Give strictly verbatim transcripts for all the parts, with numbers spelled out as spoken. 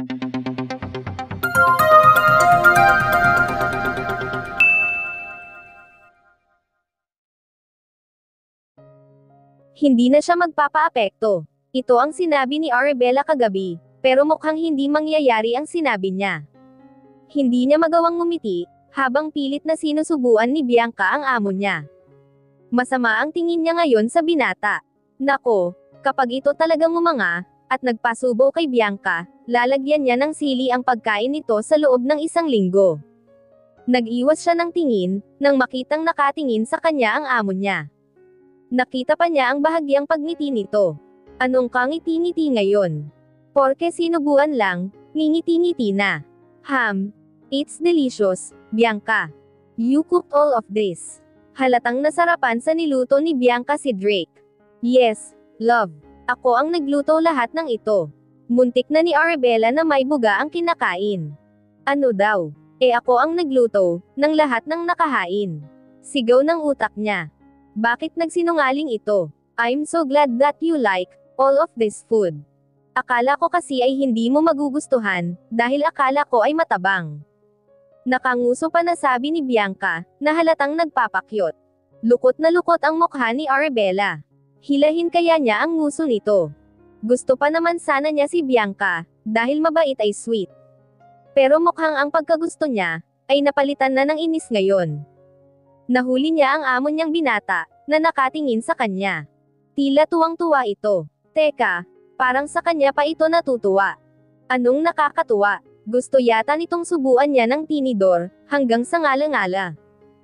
Hindi na siya magpapaapekto. Ito ang sinabi ni Arabella kagabi, pero mukhang hindi mangyayari ang sinabi niya. Hindi niya magawang ngumiti, habang pilit na sinusubuan ni Bianca ang amo niya. Masama ang tingin niya ngayon sa binata. Nako, kapag ito talagang umanga, at nagpasubo kay Bianca, lalagyan niya ng sili ang pagkain nito sa loob ng isang linggo. Nag-iwas siya ng tingin, nang makitang nakatingin sa kanya ang amo niya. Nakita pa niya ang bahagyang pagngiti nito. Anong kangiti-ngiti ngayon? Porke sinubuan lang, ngingiti-ngiti na. Ham, it's delicious, Bianca. You cooked all of this. Halatang nasarapan sa niluto ni Bianca si Drake. Yes, love. Ako ang nagluto lahat ng ito. Muntik na ni Arabella na may buga ang kinakain. Ano daw? Eh ako ang nagluto, ng lahat ng nakahain. Sigaw ng utak niya. Bakit nagsinungaling ito? I'm so glad that you like all of this food. Akala ko kasi ay hindi mo magugustuhan, dahil akala ko ay matabang. Nakanguso pa na sabi ni Bianca, na halatang nagpapakyot. Lukot na lukot ang mukha ni Arabella. Hilahin kaya niya ang nguso nito. Gusto pa naman sana niya si Bianca, dahil mabait ay sweet. Pero mukhang ang pagkagusto niya, ay napalitan na ng inis ngayon. Nahuli niya ang amo niyang binata, na nakatingin sa kanya. Tila tuwang-tuwa ito. Teka, parang sa kanya pa ito natutuwa. Anong nakakatuwa? Gusto yata nitong subuan niya ng tinidor, hanggang sa ngala-ngala.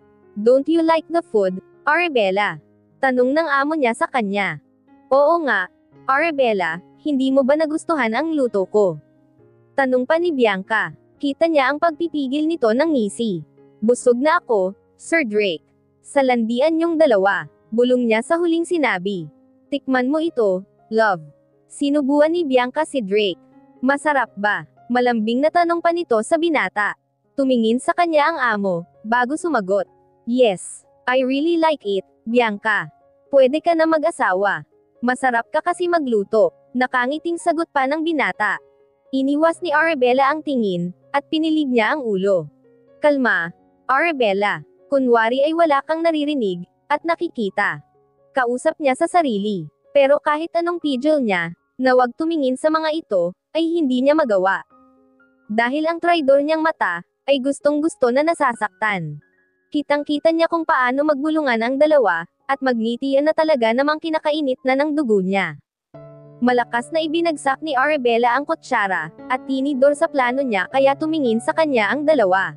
Don't you like the food, Arabella? Tanong ng amo niya sa kanya. Oo nga, Arabella, hindi mo ba nagustuhan ang luto ko? Tanong pa ni Bianca. Kita niya ang pagpipigil nito ng ngisi. Busog na ako, Sir Drake. Sa landian niyong dalawa, bulong niya sa huling sinabi. Tikman mo ito, love. Sinubuan ni Bianca si Drake. Masarap ba? Malambing na tanong pa nito sa binata. Tumingin sa kanya ang amo, bago sumagot. Yes, I really like it, Bianca. Pwede ka na mag-asawa. Masarap ka kasi magluto. Nakangiting sagot pa ng binata. Iniwas ni Arabella ang tingin, at pinilig niya ang ulo. Kalma, Arabella. Kunwari ay wala kang naririnig, at nakikita. Kausap niya sa sarili. Pero kahit anong pidgel niya, na wag tumingin sa mga ito, ay hindi niya magawa. Dahil ang traidor niyang mata, ay gustong-gusto na nasasaktan. Kitang-kita niya kung paano magbulungan ang dalawa, at magnitian na talaga namang kinakainit na ng dugo niya. Malakas na ibinagsak ni Arabella ang kutsara, at tinidor sa plano niya kaya tumingin sa kanya ang dalawa.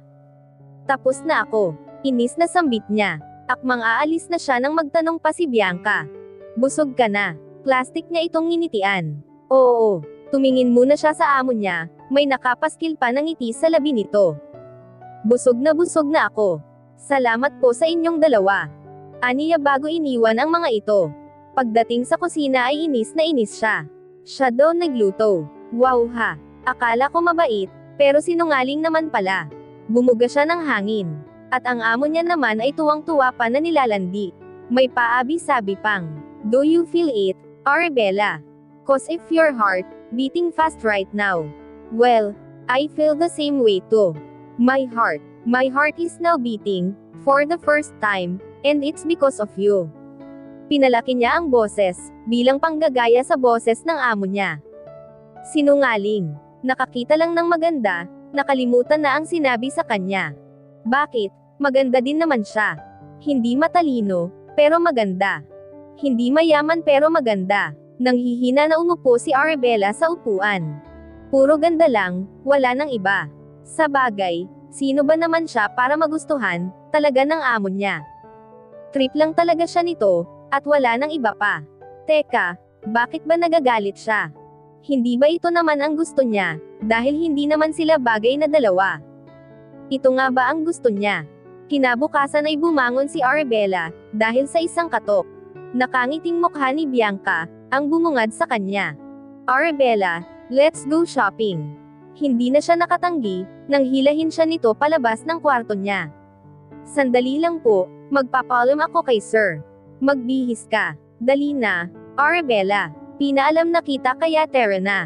Tapos na ako. Inis na sambit niya. Akmang aalis na siya nang magtanong pa si Bianca. Busog ka na. Plastic niya itong nginitian. Oo. Tumingin muna siya sa amo niya, may nakapaskil pa ng ngiti sa labi nito. Busog na busog na ako. Salamat po sa inyong dalawa. Aniya bago iniwan ang mga ito. Pagdating sa kusina ay inis na inis siya. Siya daw nagluto. Wow ha. Akala ko mabait, pero sinungaling naman pala. Bumuga siya ng hangin. At ang amo niya naman ay tuwang-tuwa pa na nilalandi. May paabi-sabi pang, do you feel it, Arabella? Cause if your heart, beating fast right now. Well, I feel the same way too. My heart, my heart is now beating, for the first time, and it's because of you. Pinalaki niya ang boses, bilang panggagaya sa boses ng amo niya. Sinungaling. Nakakita lang ng maganda, nakalimutan na ang sinabi sa kanya. Bakit? Maganda din naman siya. Hindi matalino, pero maganda. Hindi mayaman pero maganda. Nanghihina na umupo si Arabella sa upuan. Puro ganda lang, wala nang iba. Sa bagay, sino ba naman siya para magustuhan, talaga ng amo niya? Trip lang talaga siya nito, at wala nang iba pa. Teka, bakit ba nagagalit siya? Hindi ba ito naman ang gusto niya, dahil hindi naman sila bagay na dalawa? Ito nga ba ang gusto niya? Kinabukasan ay bumangon si Arabella, dahil sa isang katok. Nakangiting mukha ni Bianca, ang bumungad sa kanya. Arabella, let's go shopping. Hindi na siya nakatanggi, nang hilahin siya nito palabas ng kwarto niya. Sandali lang po, magpapalam ako kay sir. Magbihis ka. Dali na, Arabella. Pinaalam na kita kaya tara na.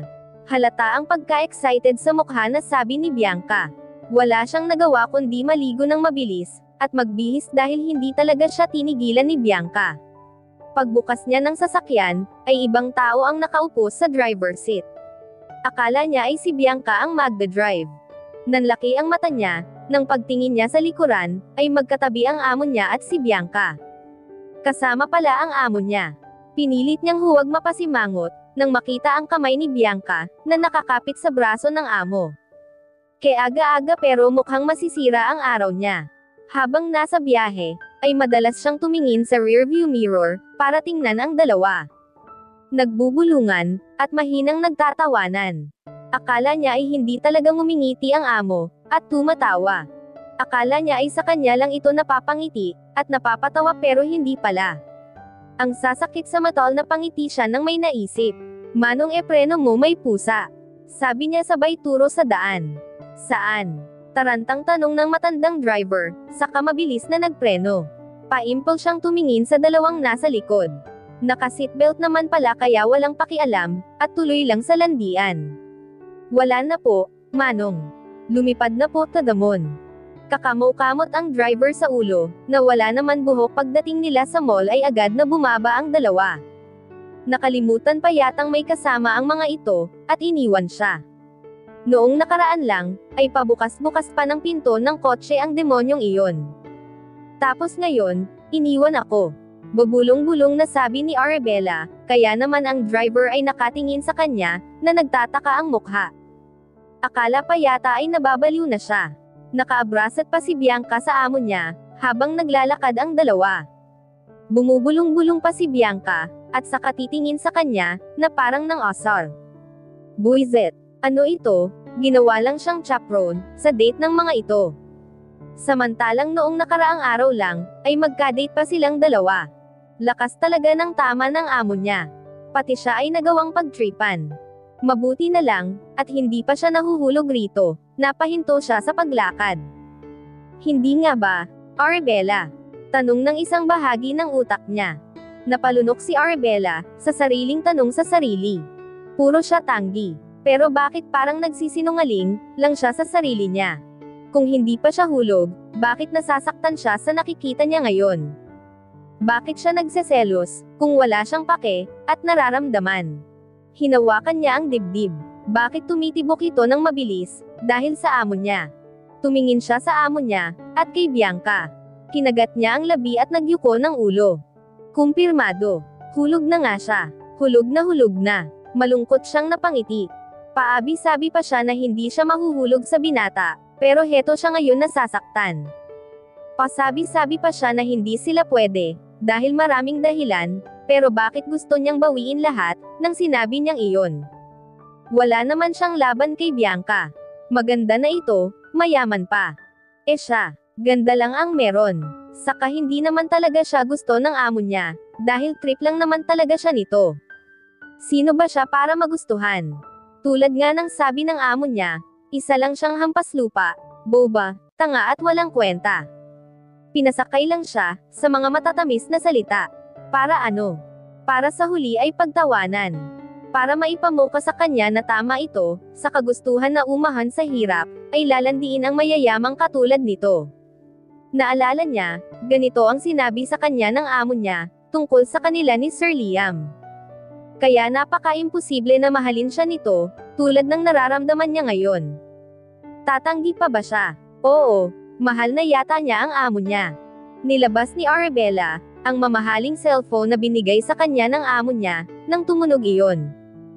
Halata ang pagka-excited sa mukha na sabi ni Bianca. Wala siyang nagawa kundi maligo ng mabilis, at magbihis dahil hindi talaga siya tinigilan ni Bianca. Pagbukas niya ng sasakyan, ay ibang tao ang nakaupo sa driver's seat. Akala niya ay si Bianca ang magda-drive. Nanlaki ang mata niya, nang pagtingin niya sa likuran, ay magkatabi ang amo niya at si Bianca. Kasama pala ang amo niya. Pinilit niyang huwag mapasimangot, nang makita ang kamay ni Bianca, na nakakapit sa braso ng amo. Kaya aga-aga pero mukhang masisira ang araw niya. Habang nasa biyahe, ay madalas siyang tumingin sa rearview mirror, para tingnan ang dalawa. Nagbubulungan, at mahinang nagtatawanan. Akala niya ay hindi talagang ngumingiti ang amo, at tumatawa. Akala niya ay sa kanya lang ito napapangiti, at napapatawa pero hindi pala. Ang sasakit sa matol na pangiti siya nang may naisip. Manong epreno mo may pusa. Sabi niya sabay turo sa daan. Saan? Tarantang tanong ng matandang driver, saka mabilis na nagpreno. Paimpol siyang tumingin sa dalawang nasa likod. Naka-seatbelt naman pala kaya walang pakialam, at tuloy lang sa landian. Wala na po, Manong. Lumipad na po tadamon. Kakamo-kamot ang driver sa ulo, na wala naman buhok pagdating nila sa mall ay agad na bumaba ang dalawa. Nakalimutan pa yatang may kasama ang mga ito, at iniwan siya. Noong nakaraan lang, ay pabukas-bukas pa ng pinto ng kotse ang demonyong iyon. Tapos ngayon, iniwan ako. Bubulong-bulong na sabi ni Arabella, kaya naman ang driver ay nakatingin sa kanya, na nagtataka ang mukha. Akala pa yata ay nababaliw na siya. Nakaabrasat pa si Bianca sa amo niya, habang naglalakad ang dalawa. Bumubulong-bulong pa si Bianca, at saka titingin sa kanya, na parang nang asar. Buisit. Ano ito? Ginawa lang siyang chaperone, sa date ng mga ito. Samantalang noong nakaraang araw lang, ay magka-date pa silang dalawa. Lakas talaga ng tama ng amo niya. Pati siya ay nagawang pagtripan. Mabuti na lang, at hindi pa siya nahuhulog rito, napahinto siya sa paglakad. Hindi nga ba, Arabella? Tanong ng isang bahagi ng utak niya. Napalunok si Arabella, sa sariling tanong sa sarili. Puro siya tanggi. Pero bakit parang nagsisinungaling lang siya sa sarili niya? Kung hindi pa siya hulog, bakit nasasaktan siya sa nakikita niya ngayon? Bakit siya nagseselos, kung wala siyang pake, at nararamdaman? Hinawakan niya ang dibdib. Bakit tumitibok ito ng mabilis? Dahil sa amo niya. Tumingin siya sa amo niya, at kay Bianca. Kinagat niya ang labi at nagyuko ng ulo. Kumpirmado. Hulog na nga siya. Hulog na hulog na. Malungkot siyang napangiti. Paabi-sabi pa siya na hindi siya mahuhulog sa binata, pero heto siya ngayon nasasaktan. Pasabi-sabi pa siya na hindi sila pwede, dahil maraming dahilan, pero bakit gusto niyang bawiin lahat, nang sinabi niyang iyon. Wala naman siyang laban kay Bianca. Maganda na ito, mayaman pa. Eh siya, ganda lang ang meron. Saka hindi naman talaga siya gusto ng amo niya, dahil trip lang naman talaga siya nito. Sino ba siya para magustuhan? Tulad nga ng sabi ng amo niya, isa lang siyang hampas lupa, boba, tanga at walang kwenta. Pinasakay lang siya, sa mga matatamis na salita. Para ano? Para sa huli ay pagtawanan. Para maipamuka sa kanya na tama ito, sa kagustuhan na umahan sa hirap, ay lalandiin ang mayayamang katulad nito. Naalala niya, ganito ang sinabi sa kanya ng amo niya, tungkol sa kanila ni Sir Liam. Kaya napaka-imposible na mahalin siya nito, tulad ng nararamdaman niya ngayon. Tatanggi pa ba siya? Oo, mahal na yata niya ang amo niya. Nilabas ni Arabella, ang mamahaling cellphone na binigay sa kanya ng amo niya, nang tumunog iyon.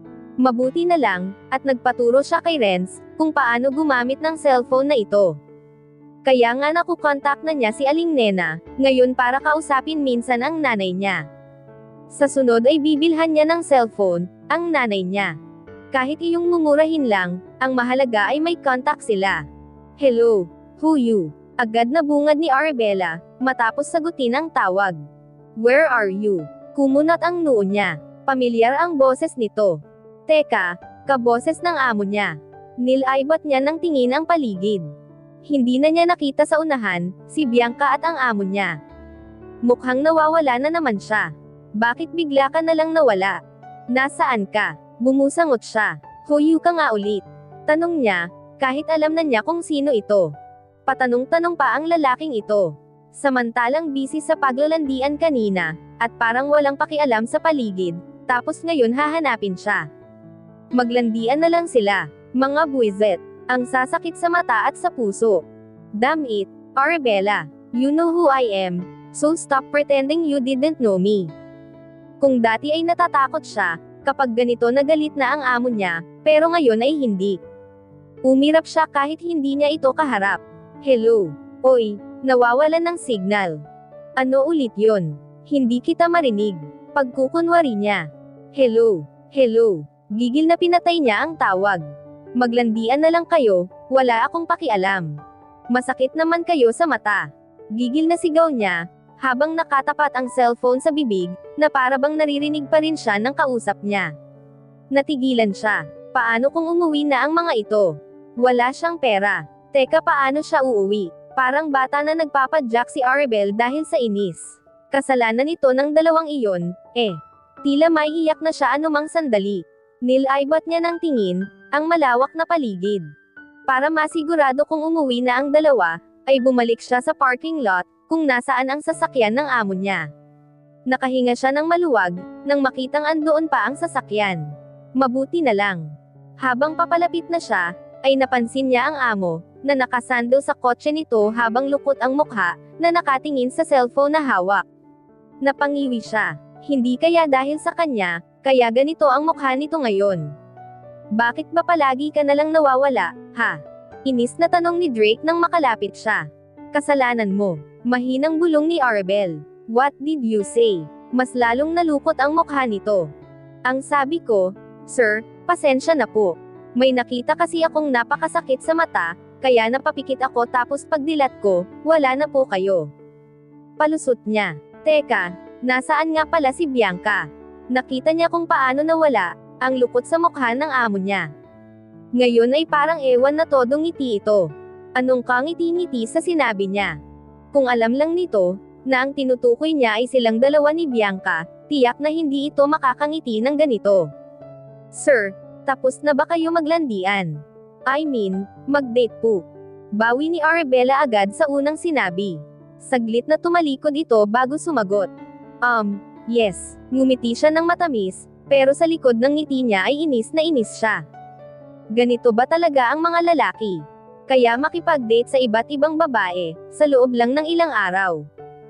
Mabuti na lang, at nagpaturo siya kay Renz, kung paano gumamit ng cellphone na ito. Kaya nga nakukontak na niya si Aling Nena, ngayon para kausapin minsan ang nanay niya. Sa sunod ay bibilhan niya ng cellphone, ang nanay niya. Kahit iyong mumurahin lang, ang mahalaga ay may contact sila. Hello, who you? Agad na bungad ni Arabella, matapos sagutin ang tawag. Where are you? Kumunat ang noo niya. Pamilyar ang boses nito. Teka, kaboses ng amo niya. Nilaybot niya ng tingin ang paligid. Hindi na niya nakita sa unahan, si Bianca at ang amo niya. Mukhang nawawala na naman siya. Bakit bigla ka na lang nawala? Nasaan ka? Bumusangot siya. Hoyu ka nga ulit. Tanong niya, kahit alam na niya kung sino ito. Patanong-tanong pa ang lalaking ito. Samantalang busy sa paglalandian kanina, at parang walang pakialam sa paligid, tapos ngayon hahanapin siya. Maglandian na lang sila, mga buwisit. Ang sasakit sa mata at sa puso. Damn it, Arabella. You know who I am, so stop pretending you didn't know me. Kung dati ay natatakot siya, kapag ganito na galit na ang amo niya, pero ngayon ay hindi. Umirap siya kahit hindi niya ito kaharap. Hello. Oy, nawawalan ng signal. Ano ulit yon? Hindi kita marinig. Pagkukunwari niya. Hello. Hello. Gigil na pinatay niya ang tawag. Maglandian na lang kayo, wala akong pakialam. Masakit naman kayo sa mata. Gigil na sigaw niya, habang nakatapat ang cellphone sa bibig, na para bang naririnig pa rin siya ng kausap niya. Natigilan siya. Paano kung umuwi na ang mga ito? Wala siyang pera. Teka, paano siya uuwi? Parang bata na nagpapadyak si Arabel dahil sa inis. Kasalanan nito ng dalawang iyon, eh. Tila may iyak na siya anumang sandali. Nilaibat niya ng tingin, ang malawak na paligid. Para masigurado kung umuwi na ang dalawa, ay bumalik siya sa parking lot, kung nasaan ang sasakyan ng amo niya. Nakahinga siya ng maluwag, nang makitang andoon pa ang sasakyan. Mabuti na lang. Habang papalapit na siya, ay napansin niya ang amo, na nakasando sa kotse nito habang lukot ang mukha, na nakatingin sa cellphone na hawak. Napangiwi siya. Hindi kaya dahil sa kanya, kaya ganito ang mukha nito ngayon. Bakit ba palagi ka nalang nawawala, ha? Inis na tanong ni Drake nang makalapit siya. Kasalanan mo. Mahinang bulong ni Arabel. What did you say? Mas lalong nalukot ang mukha nito. Ang sabi ko, Sir, pasensya na po. May nakita kasi akong napakasakit sa mata, kaya napapikit ako tapos pagdilat ko, wala na po kayo. Palusot niya. Teka, nasaan nga pala si Bianca? Nakita niya kung paano nawala, ang lukot sa mukha ng amo niya. Ngayon ay parang ewan na todong ngiti ito. Anong kangiti-ngiti sa sinabi niya? Kung alam lang nito, na ang tinutukoy niya ay silang dalawa ni Bianca, tiyak na hindi ito makakangiti ng ganito. Sir, tapos na ba kayo maglandian? I mean, mag-date po. Bawi ni Arabella agad sa unang sinabi. Saglit na tumalikod ito bago sumagot. Um, yes, ngumiti siya ng matamis, pero sa likod ng ngiti niya ay inis na inis siya. Ganito ba talaga ang mga lalaki? Kaya makipag-date sa iba't ibang babae, sa loob lang ng ilang araw.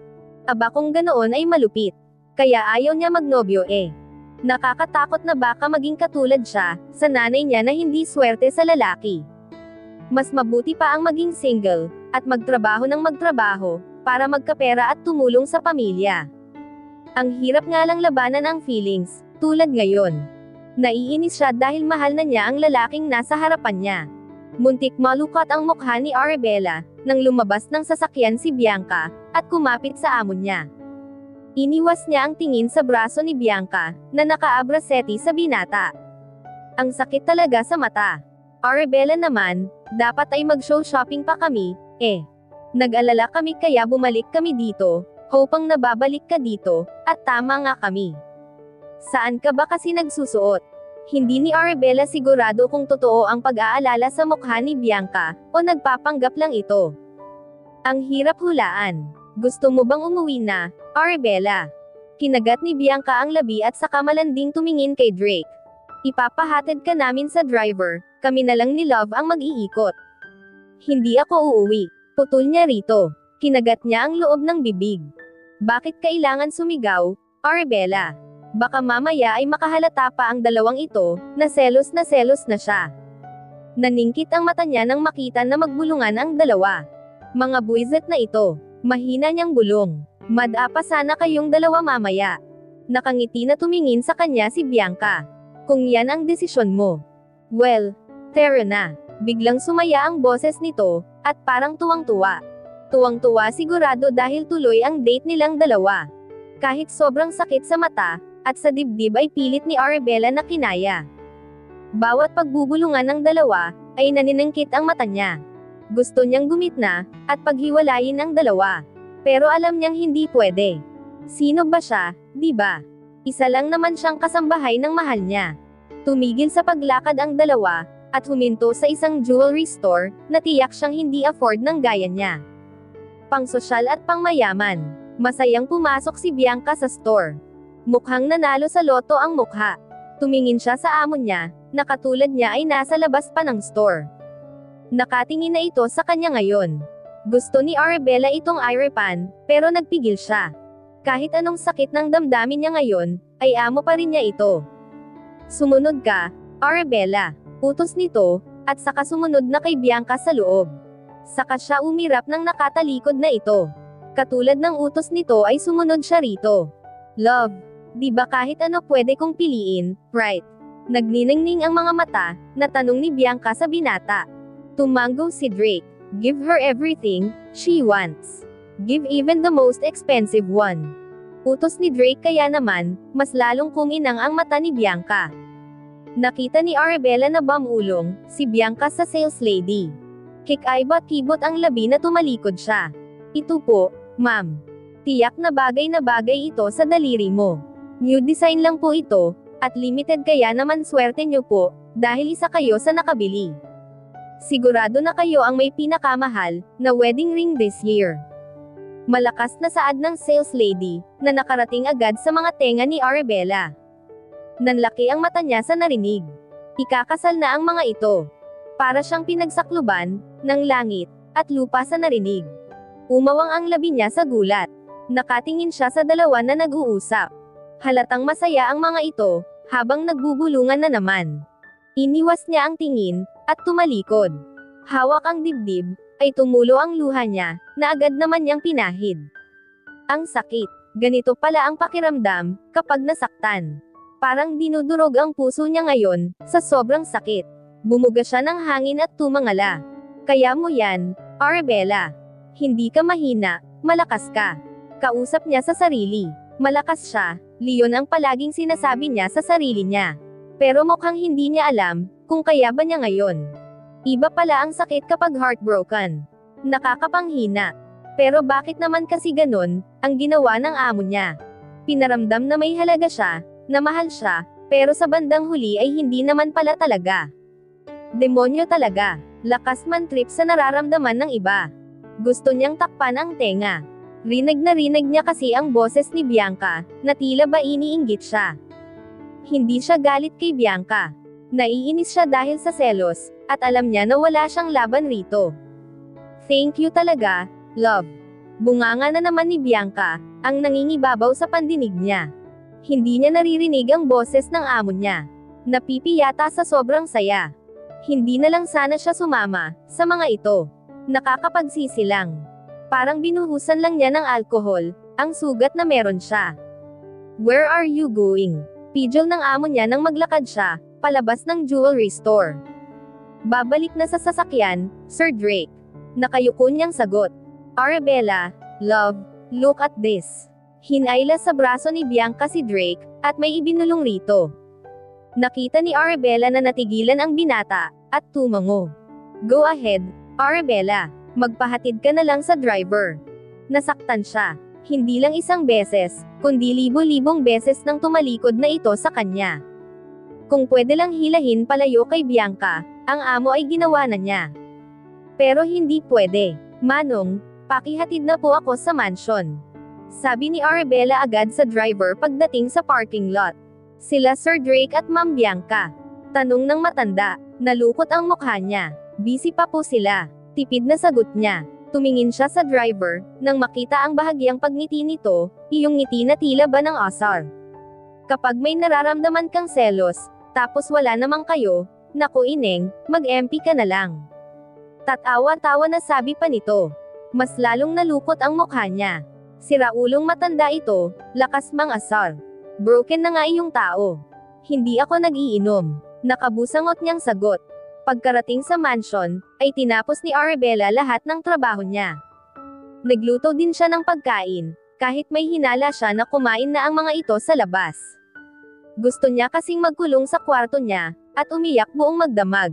Aba kung ganoon ay malupit. Kaya ayaw niya magnobyo eh. Nakakatakot na baka maging katulad siya, sa nanay niya na hindi swerte sa lalaki. Mas mabuti pa ang maging single, at magtrabaho ng magtrabaho, para magkapera at tumulong sa pamilya. Ang hirap nga lang labanan ang feelings, tulad ngayon. Naiinis siya dahil mahal na niya ang lalaking nasa harapan niya. Muntik malukat ang mukha ni Arabella, nang lumabas ng sasakyan si Bianca, at kumapit sa amo niya. Iniwas niya ang tingin sa braso ni Bianca, na naka-abraseti sa binata. Ang sakit talaga sa mata. Arabella naman, dapat ay mag-show shopping pa kami, eh. Nag-alala kami kaya bumalik kami dito, hopang nababalik ka dito, at tama nga kami. Saan ka ba kasi nagsusuot? Hindi ni Arabella sigurado kung totoo ang pag-aalala sa mukha ni Bianca, o nagpapanggap lang ito. Ang hirap hulaan. Gusto mo bang umuwi na, Arabella? Kinagat ni Bianca ang labi at saka malanding tumingin kay Drake. Ipapahatid ka namin sa driver, kami na lang ni Love ang mag-iikot. Hindi ako uuwi. Putol niya rito. Kinagat niya ang loob ng bibig. Bakit kailangan sumigaw, Arabella? Baka mamaya ay makahalata pa ang dalawang ito, na selos na selos na siya. Naningkit ang mata niya nang makita na magbulungan ang dalawa. Mga buwisit na ito. Mahina niyang bulong. Mad-apa sana kayong dalawa mamaya. Nakangiti na tumingin sa kanya si Bianca. Kung yan ang desisyon mo. Well, tara na. Biglang sumaya ang boses nito, at parang tuwang-tuwa. Tuwang-tuwa sigurado dahil tuloy ang date nilang dalawa. Kahit sobrang sakit sa mata, at sa dibdib ay pilit ni Arabella na kinaya. Bawat pagbubulungan ng dalawa, ay naniningkit ang mata niya. Gusto niyang gumitna, at paghiwalayin ang dalawa. Pero alam niyang hindi pwede. Sino ba siya, di ba? Isa lang naman siyang kasambahay ng mahal niya. Tumigil sa paglakad ang dalawa, at huminto sa isang jewelry store, na tiyak siyang hindi afford ng gaya niya. Pangsosyal at pangmayaman. Masayang pumasok si Bianca sa store. Mukhang nanalo sa loto ang mukha. Tumingin siya sa amo niya, na katulad niya ay nasa labas pa ng store. Nakatingin na ito sa kanya ngayon. Gusto ni Arabella itong irepan, pero nagpigil siya. Kahit anong sakit ng damdamin niya ngayon, ay amo pa rin niya ito. Sumunod ka, Arabella. Utos nito, at saka sumunod na kay Bianca sa loob. Saka siya umirap ng nakatalikod na ito. Katulad ng utos nito ay sumunod siya rito. Love, di ba kahit ano pwede kong piliin, right? Nagniningning ang mga mata, na tanong ni Bianca sa binata. Tumango si Drake. Give her everything she wants. Give even the most expensive one. Utos ni Drake kaya naman, mas lalong kuminang ang mata ni Bianca. Nakita ni Arabella na bamulong, si Bianca sa sales lady. Kikaibot-kibot ang labi na tumalikod siya. Ito po, ma'am. Tiyak na bagay na bagay ito sa daliri mo. New design lang po ito, at limited kaya naman swerte nyo po, dahil isa kayo sa nakabili. Sigurado na kayo ang may pinakamahal na wedding ring this year. Malakas na saad ng sales lady, na nakarating agad sa mga tenga ni Arabella. Nanlaki ang mata niya sa narinig. Ikakasal na ang mga ito. Para siyang pinagsakluban ng langit at lupa sa narinig. Umawang ang labi niya sa gulat. Nakatingin siya sa dalawa na nag-uusap. Halatang masaya ang mga ito, habang nagbubulungan na naman. Iniwas niya ang tingin, at tumalikod. Hawak ang dibdib, ay tumulo ang luha niya, na agad naman niyang pinahid. Ang sakit. Ganito pala ang pakiramdam, kapag nasaktan. Parang dinudurog ang puso niya ngayon, sa sobrang sakit. Bumuga siya ng hangin at tumangala. Kaya mo yan, Arabella. Hindi ka mahina, malakas ka. Kausap niya sa sarili. Malakas siya, Leon ang palaging sinasabi niya sa sarili niya. Pero mukhang hindi niya alam, kung kaya ba niya ngayon. Iba pala ang sakit kapag heartbroken. Nakakapanghina. Pero bakit naman kasi ganun, ang ginawa ng amo niya? Pinaramdam na may halaga siya, na mahal siya, pero sa bandang huli ay hindi naman pala talaga. Demonyo talaga. Lakas man trip sa nararamdaman ng iba. Gusto niyang takpan ang tenga. Rinig na rinig niya kasi ang boses ni Bianca, na tila ba iniinggit siya. Hindi siya galit kay Bianca. Naiinis siya dahil sa selos, at alam niya na wala siyang laban rito. Thank you talaga, love. Bunganga na naman ni Bianca, ang nangingibabaw sa pandinig niya. Hindi niya naririnig ang boses ng amo niya. Napipiyata sa sobrang saya. Hindi na lang sana siya sumama sa mga ito. Nakakapagsisi lang. Parang binuhusan lang niya ng alkohol, ang sugat na meron siya. Where are you going? Pidgel ng amo niya nang maglakad siya, palabas ng jewelry store. Babalik na sa sasakyan, Sir Drake. Nakayuko niyang sagot. Arabella, love, look at this. Hinayla sa braso ni Bianca si Drake, at may ibinulong rito. Nakita ni Arabella na natigilan ang binata, at tumango. Go ahead, Arabella. Magpahatid ka na lang sa driver. Nasaktan siya. Hindi lang isang beses, kundi libo-libong beses nang tumalikod na ito sa kanya. Kung pwede lang hilahin palayo kay Bianca, ang amo ay ginawa na niya. Pero hindi pwede. Manong, pakihatid na po ako sa mansion. Sabi ni Arabella agad sa driver pagdating sa parking lot. Sila Sir Drake at Ma'am Bianca. Tanong ng matanda, nalukot ang mukha niya. Busy pa po sila. Tipid na sagot niya. Tumingin siya sa driver, nang makita ang bahagyang pagngiti nito, iyong ngiti na tila ba ng asar. Kapag may nararamdaman kang selos, tapos wala namang kayo, naku ineng, mag-M P ka na lang. Tatawa-tawa na sabi pa nito. Mas lalong nalukot ang mukha niya. Siraulong matanda ito, lakas mang asar. Broken na nga iyong tao. Hindi ako nag-iinom. Nakabusangot niyang sagot. Pagkarating sa mansion, ay tinapos ni Arabella lahat ng trabaho niya. Nagluto din siya ng pagkain, kahit may hinala siya na kumain na ang mga ito sa labas. Gusto niya kasing magkulong sa kwarto niya, at umiyak buong magdamag.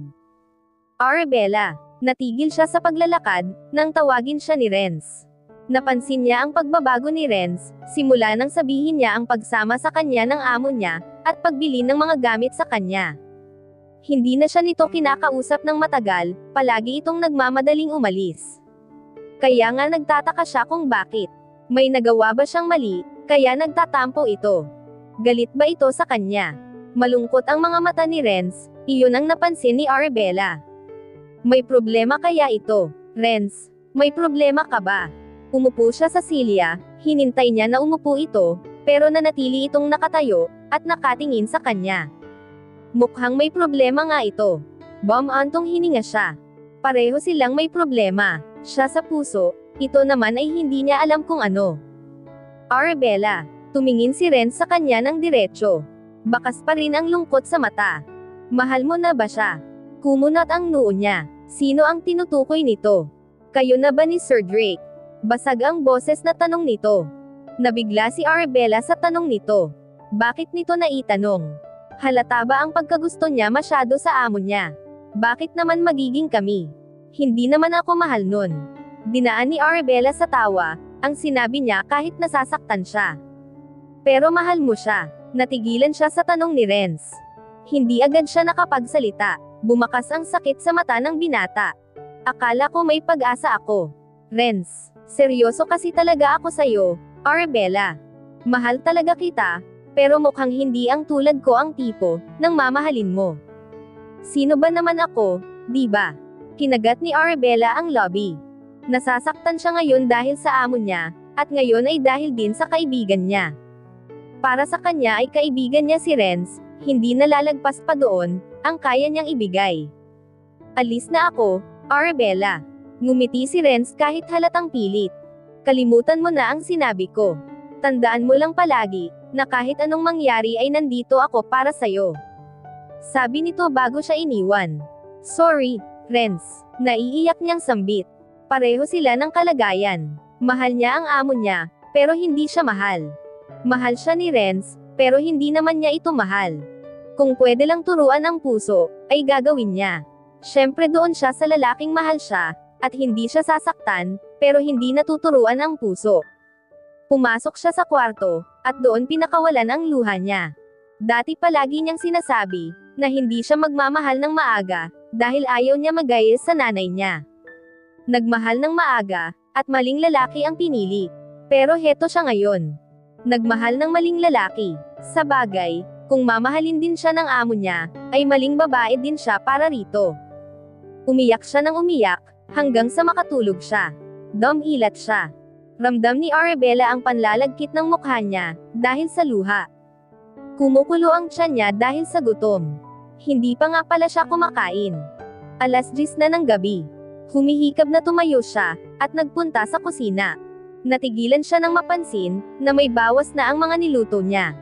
Arabella, natigil siya sa paglalakad, nang tawagin siya ni Renz. Napansin niya ang pagbabago ni Renz, simula nang sabihin niya ang pagsama sa kanya ng amo niya, at pagbili ng mga gamit sa kanya. Hindi na siya nito kinakausap ng matagal, palagi itong nagmamadaling umalis. Kaya nga nagtataka siya kung bakit. May nagawa ba siyang mali, kaya nagtatampo ito. Galit ba ito sa kanya? Malungkot ang mga mata ni Renz, iyon ang napansin ni Arabella. May problema kaya ito? Renz, may problema ka ba? Umupo siya sa silya, hinintay niya na umupo ito, pero nanatili itong nakatayo, at nakatingin sa kanya. Mukhang may problema nga ito. Bum-antong hininga siya. Pareho silang may problema. Siya sa puso, ito naman ay hindi niya alam kung ano. Arabella, tumingin si Renz sa kanya ng diretsyo. Bakas pa rin ang lungkot sa mata. Mahal mo na ba siya? Kumunat ang noo niya. Sino ang tinutukoy nito? Kayo na ba ni Sir Drake? Basag ang boses na tanong nito. Nabigla si Arabella sa tanong nito. Bakit nito naitanong? Halata ba ang pagkagusto niya masyado sa amo niya? Bakit naman magiging kami? Hindi naman ako mahal nun. Dinaan ni Arabella sa tawa, ang sinabi niya kahit nasasaktan siya. Pero mahal mo siya. Natigilan siya sa tanong ni Renz. Hindi agad siya nakapagsalita. Bumakas ang sakit sa mata ng binata. Akala ko may pag-asa ako. Renz, seryoso kasi talaga ako sa'yo, Arabella. Mahal talaga kita, pero mukhang hindi ang tulad ko ang tipo ng mamahalin mo. Sino ba naman ako, di ba? Kinagat ni Arabella ang lobby. Nasasaktan siya ngayon dahil sa amo niya, at ngayon ay dahil din sa kaibigan niya. Para sa kanya ay kaibigan niya si Renz, hindi nalalagpas pa doon, ang kaya niyang ibigay. Alis na ako, Arabella. Ngumiti si Renz kahit halatang pilit. Kalimutan mo na ang sinabi ko. Tandaan mo lang palagi, na kahit anong mangyari ay nandito ako para sa'yo. Sabi nito bago siya iniwan. Sorry, Renz. Naiiyak niyang sambit. Pareho sila ng kalagayan. Mahal niya ang amo niya, pero hindi siya mahal. Mahal siya ni Renz, pero hindi naman niya ito mahal. Kung pwede lang turuan ang puso, ay gagawin niya. Siyempre doon siya sa lalaking mahal siya, at hindi siya sasaktan, pero hindi natuturuan ang puso. Pumasok siya sa kwarto, at doon pinakawalan ang luha niya. Dati palagi niyang sinasabi, na hindi siya magmamahal ng maaga, dahil ayaw niya magayos sa nanay niya. Nagmahal ng maaga, at maling lalaki ang pinili. Pero heto siya ngayon. Nagmahal ng maling lalaki. Sa bagay, kung mamahalin din siya ng amo niya, ay maling babae din siya para rito. Umiyak siya ng umiyak, hanggang sa makatulog siya. Dumilat siya. Ramdam ni Arabella ang panlalagkit ng mukha niya, dahil sa luha. Kumukulo ang tiyan niya dahil sa gutom. Hindi pa nga pala siya kumakain. Alas diyes na ng gabi. Humihikab na tumayo siya, at nagpunta sa kusina. Natigilan siya nang mapansin, na may bawas na ang mga niluto niya.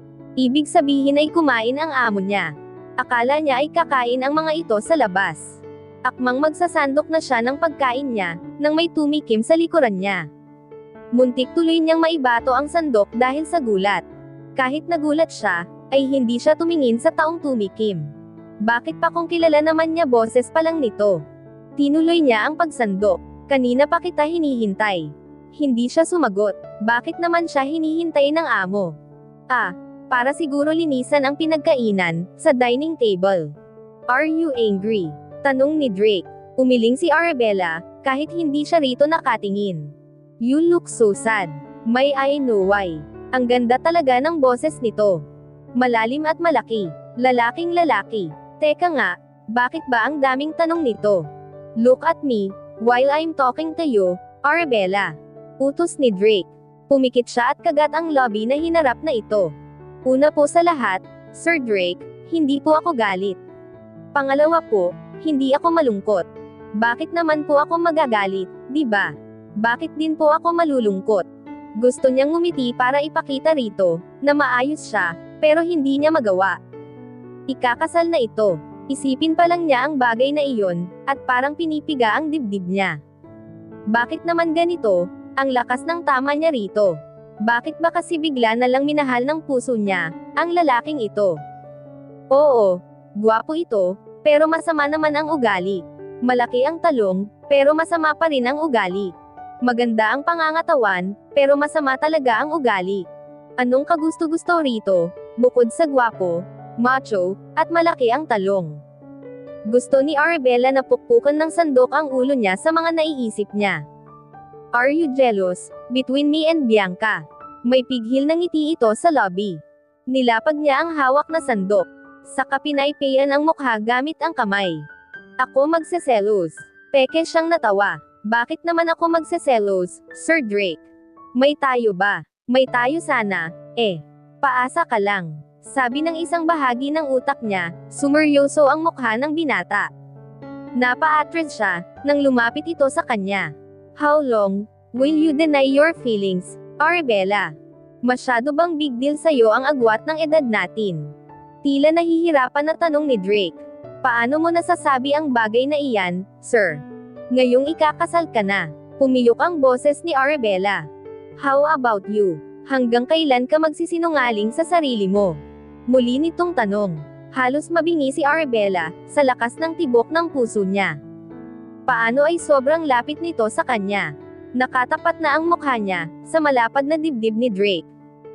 Ibig sabihin ay kumain ang amo niya. Akala niya ay kakain ang mga ito sa labas. Akmang magsasandok na siya ng pagkain niya, nang may tumikim sa likuran niya. Muntik tuloy niyang maibato ang sandok dahil sa gulat. Kahit nagulat siya, ay hindi siya tumingin sa taong tumikim. Bakit pa kung kilala naman niya boses pa lang nito? Tinuloy niya ang pagsandok. Kanina pa kita hinihintay. Hindi siya sumagot. Bakit naman siya hinihintay ng amo? Ah, para siguro linisan ang pinagkainan, sa dining table. Are you angry? Tanong ni Drake. Umiling si Arabella, kahit hindi siya rito nakatingin. You look so sad. May I know why? Ang ganda talaga ng boses nito. Malalim at malaki. Lalaking lalaki. Teka nga, bakit ba ang daming tanong nito? Look at me, while I'm talking to you, Arabella. Utos ni Drake. Pumikit siya at kagat ang lobby na hinarap na ito. Una po sa lahat, Sir Drake, hindi po ako galit. Pangalawa po, hindi ako malungkot. Bakit naman po ako magagalit, di ba? Bakit din po ako malulungkot? Gusto niyang ngumiti para ipakita rito, na maayos siya, pero hindi niya magawa. Ikakasal na ito. Isipin pa lang niya ang bagay na iyon, at parang pinipiga ang dibdib niya. Bakit naman ganito? Ang lakas ng tama niya rito. Bakit ba kasi bigla na lang minahal ng puso niya, ang lalaking ito? Oo, gwapo ito, pero masama naman ang ugali. Malaki ang talong, pero masama pa rin ang ugali. Maganda ang pangangatawan, pero masama talaga ang ugali. Anong kagusto-gusto rito? Bukod sa gwapo, macho, at malaki ang talong. Gusto ni Arabella na pukpukan ng sandok ang ulo niya sa mga naiisip niya. Are you jealous, between me and Bianca? May pighil na ngiti ito sa lobby. Nilapag niya ang hawak na sandok. Saka pinaypayan ang mukha gamit ang kamay. Ako magseselos. Peke siyang natawa. Bakit naman ako magseselos, Sir Drake? May tayo ba? May tayo sana, eh. Paasa ka lang. Sabi ng isang bahagi ng utak niya, sumeryoso ang mukha ng binata. Napa-atras siya, nang lumapit ito sa kanya. How long will you deny your feelings, Arabella? Masyado bang big deal sa'yo ang agwat ng edad natin? Tila nahihirapan na tanong ni Drake. Paano mo nasasabi ang bagay na iyan, sir? Ngayong ikakasal ka na. Pumiyok ang boses ni Arabella. How about you? Hanggang kailan ka magsisinungaling sa sarili mo? Muli nitong tanong. Halos mabingi si Arabella, sa lakas ng tibok ng puso niya. Paano ay sobrang lapit nito sa kanya? Nakatapat na ang mukha niya, sa malapad na dibdib ni Drake.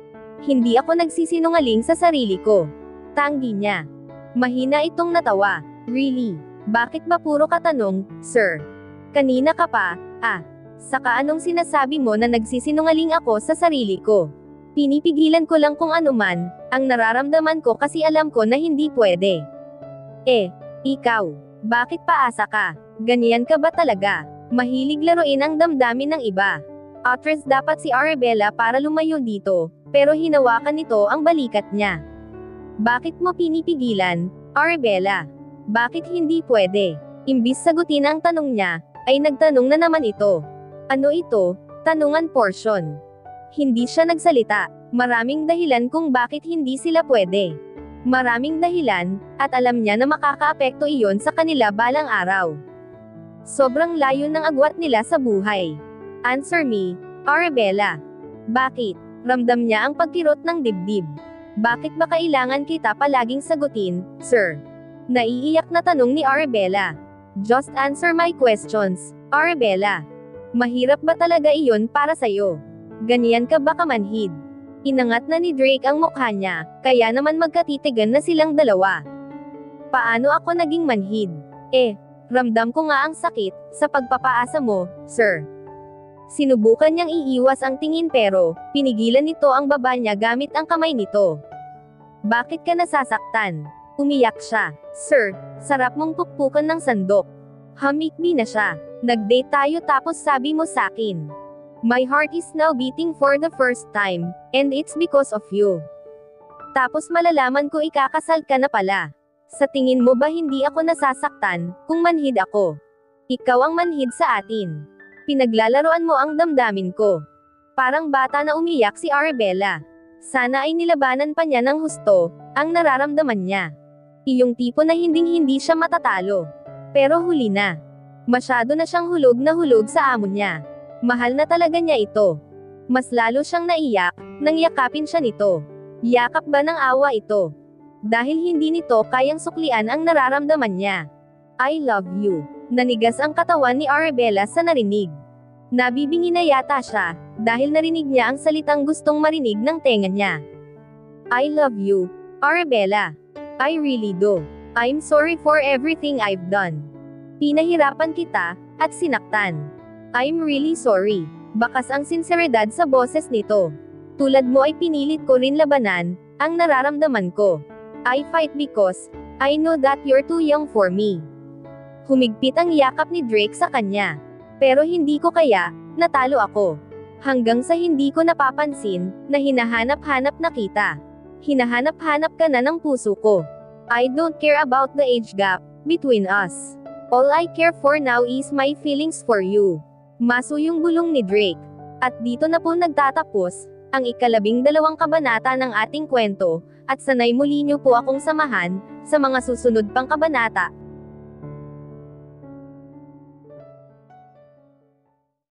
Hindi ako nagsisinungaling sa sarili ko. Tanggi niya. Mahina itong natawa. Really? Bakit ba puro katanong, sir? Kanina ka pa, ah. Saka anong sinasabi mo na nagsisinungaling ako sa sarili ko? Pinipigilan ko lang kung ano man, ang nararamdaman ko kasi alam ko na hindi pwede. Eh, ikaw, bakit paasa ka? Ganyan ka ba talaga? Mahilig laruin ang damdamin ng iba. Atras dapat si Arabella para lumayo dito, pero hinawakan nito ang balikat niya. Bakit mo pinipigilan, Arabella? Bakit hindi pwede? Imbis sagutin ang tanong niya, ay nagtanong na naman ito. Ano ito? Tanungan portion. Hindi siya nagsalita. Maraming dahilan kung bakit hindi sila pwede. Maraming dahilan, at alam niya na makakaapekto iyon sa kanila balang araw. Sobrang layo ng agwat nila sa buhay. Answer me, Arabella. Bakit? Ramdam niya ang pagkirot ng dibdib. Bakit ba kailangan kita palaging sagutin, sir? Naiiyak na tanong ni Arabella. Just answer my questions, Arabella. Mahirap ba talaga iyon para sa'yo? Ganyan ka ba kamanhid? Inangat na ni Drake ang mukha niya, kaya naman magkatitigan na silang dalawa. Paano ako naging manhid? Eh, ramdam ko nga ang sakit, sa pagpapaasa mo, sir. Sinubukan niyang iiwas ang tingin pero, pinigilan nito ang baba niya gamit ang kamay nito. Bakit ka nasasaktan? Umiyak siya. Sir, sarap mong pukpukan ng sandok. Humikbi na siya. Nag-date tayo tapos sabi mo sakin. My heart is now beating for the first time, and it's because of you. Tapos malalaman ko ikakasal ka na pala. Sa tingin mo ba hindi ako nasasaktan, kung manhid ako? Ikaw ang manhid sa atin. Pinaglalaroan mo ang damdamin ko. Parang bata na umiyak si Arabella. Sana ay nilabanan pa niya ng husto, ang nararamdaman niya. Iyong tipo na hinding-hindi siya matatalo. Pero huli na. Masyado na siyang hulog na hulog sa amo niya. Mahal na talaga niya ito. Mas lalo siyang naiyak, nang yakapin siya nito. Yakap ba ng awa ito? Dahil hindi nito kayang suklian ang nararamdaman niya. I love you. Nanigas ang katawan ni Arabella sa narinig. Nabibingi na yata siya, dahil narinig niya ang salitang gustong marinig ng tenga niya. I love you, Arabella. I really do. I'm sorry for everything I've done. Pinahirapan kita, at sinaktan. I'm really sorry. Bakas ang sinseridad sa boses nito. Tulad mo ay pinilit ko rin labanan, ang nararamdaman ko. I fight because, I know that you're too young for me. Humigpit ang yakap ni Drake sa kanya. Pero hindi ko kaya, natalo ako. Hanggang sa hindi ko napapansin, na hinahanap-hanap na kita. Hinahanap-hanap ka na ng puso ko. I don't care about the age gap between us. All I care for now is my feelings for you. Maso yung bulong ni Drake. At dito na po nagtatapos, ang ikalabing dalawang kabanata ng ating kwento, at sanay muli niyo po akong samahan, sa mga susunod pang kabanata.